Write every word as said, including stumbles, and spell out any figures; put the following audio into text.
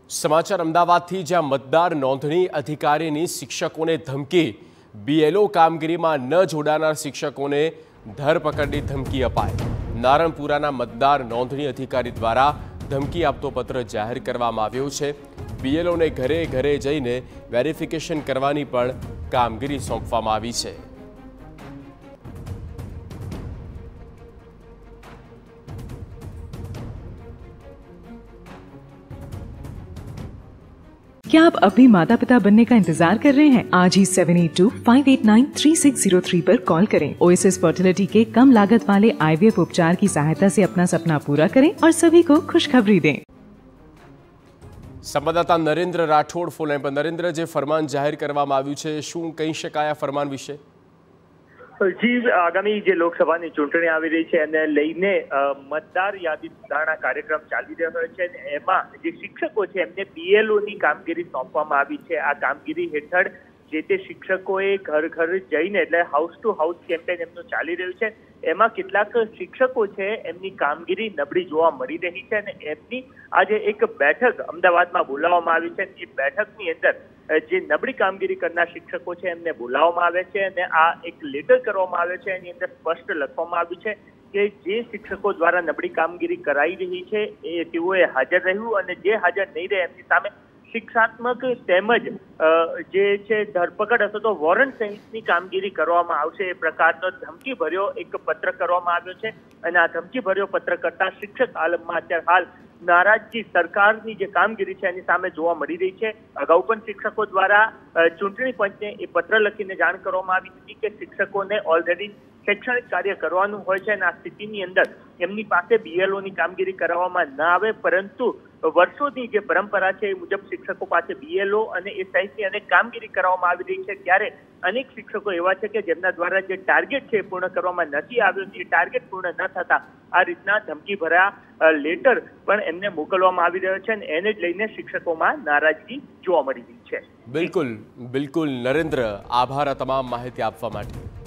સમાચાર અમદાવાદથી, જ્યાં મતદાર નોંધણી અધિકારીની શિક્ષકોને ધમકી, બીએલઓ કામગીરીમાં ન જોડાનાર શિક્ષકોને ધરપકડની ધમકી અપાઈ। નારણપુરાના મતદાર નોંધણી અધિકારી દ્વારા ધમકી આપતો પત્ર જાહેર કરવામાં આવ્યો છે। બીએલઓને ઘરે ઘરે જઈને વેરિફિકેશન કરવાની પણ કામગીરી સોંપવામાં આવી છે। क्या आप अपने माता पिता बनने का इंतजार कर रहे हैं? आज ही seven eight two five eight nine three six zero three पर कॉल करें। ओएसएस फर्टिलिटी के कम लागत वाले आईवीएफ उपचार की सहायता से अपना सपना पूरा करें और सभी को खुशखबरी दें। संवाददाता नरेंद्र राठौड़ फोन लाइन पर। नरेंद्र, जे फरमान जाहिर करवामां आव्युं छे, शुं कही शकाय आ फरमान विषे? जी, आगामी जे लोकसभाની ચૂંટણી આવી રહી છે એને લઈને મતદાર યાદી સુધારણા કાર્યક્રમ ચાલી રહ્યો છે અને એમાં જે શિક્ષકો છે એમને બીએલઓ ની કામગીરી સોંપવામાં આવી છે। આ કામગીરી હેઠળ જે તે શિક્ષકોએ ઘર ઘર જઈને એટલે હાઉસ ટુ હાઉસ કેમ્પેન એમનું ચાલી રહ્યું છે। એમાં કેટલાક શિક્ષકો છે એમની કામગીરી નબળી જોવા મળી રહી છે અને એમની આજે એક બેઠક અમદાવાદમાં બોલાવવામાં આવી છે। એ બેઠકની અંદર જે નબળી કામગીરી કરનાર શિક્ષકો છે એમને બોલાવવામાં આવે છે અને આ એક લેટર કરવામાં આવે છે। એની અંદર સ્પષ્ટ લખવામાં આવ્યું છે કે જે શિક્ષકો દ્વારા નબળી કામગીરી કરાઈ રહી છે એ તેઓએ હાજર રહેવું અને જે હાજર નહીં રહે એમની સામે શિક્ષાત્મક તેમજ જે છે ધરપકડ અથવા તો વોરંટ સહિતની કામગીરી કરવામાં આવશે। એ પ્રકારનો ધમકી ભર્યો એક પત્ર કરવામાં આવ્યો છે અને આ ધમકી ભર્યો પત્ર કરતા શિક્ષક આલમમાં અત્યારે હાલ નારાજગી સરકારની જે કામગીરી છે એની સામે જોવા મળી રહી છે। અગાઉ પણ શિક્ષકો દ્વારા ચૂંટણી પંચને એ પત્ર લખીને જાણ કરવામાં આવી હતી કે શિક્ષકોને ઓલરેડી શૈક્ષણિક કાર્ય કરવાનું હોય છે અને આ સ્થિતિની અંદર એમની પાસે બીએલઓની કામગીરી કરાવવામાં ન આવે, પરંતુ વર્ષોની જે પરંપરા છે એ મુજબ શિક્ષકો પાસે બીએલઓ અને એ સહિતની અનેક કામગીરી કરવામાં આવી રહી છે। ત્યારે અનેક શિક્ષકો એવા છે કે જેમના દ્વારા જે ટાર્ગેટ છે એ પૂર્ણ કરવામાં નથી આવ્યો, એ ટાર્ગેટ પૂર્ણ ન થતા આ રીતના ધમકી ભર્યા લેટર પણ એમને મોકલવામાં આવી રહ્યો છે અને એને જ લઈને શિક્ષકોમાં નારાજગી જોવા મળી રહી છે। બિલકુલ બિલકુલ નરેન્દ્ર, આભાર આ તમામ માહિતી આપવા માટે।